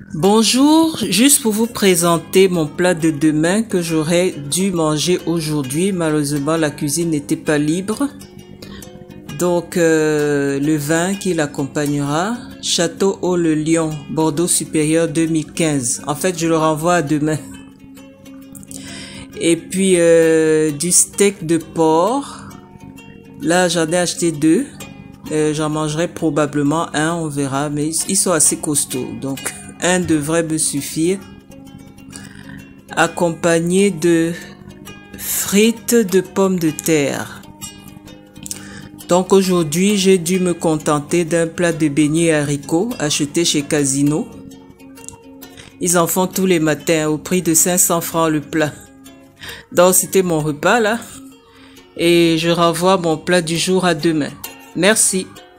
Bonjour, juste pour vous présenter mon plat de demain que j'aurais dû manger aujourd'hui. Malheureusement, la cuisine n'était pas libre. Donc, le vin qui l'accompagnera, Château Haut-le-Lion, Bordeaux Supérieur 2015. En fait, je le renvoie à demain. Et puis, du steak de porc. Là, j'en ai acheté 2. J'en mangerai probablement un, on verra, mais ils sont assez costauds. Donc, un devrait me suffire. Accompagné de frites de pommes de terre. Donc aujourd'hui, j'ai dû me contenter d'un plat de beignets haricots acheté chez Casino. Ils en font tous les matins au prix de 500 francs le plat. Donc c'était mon repas là. Et je renvoie mon plat du jour à demain. Merci.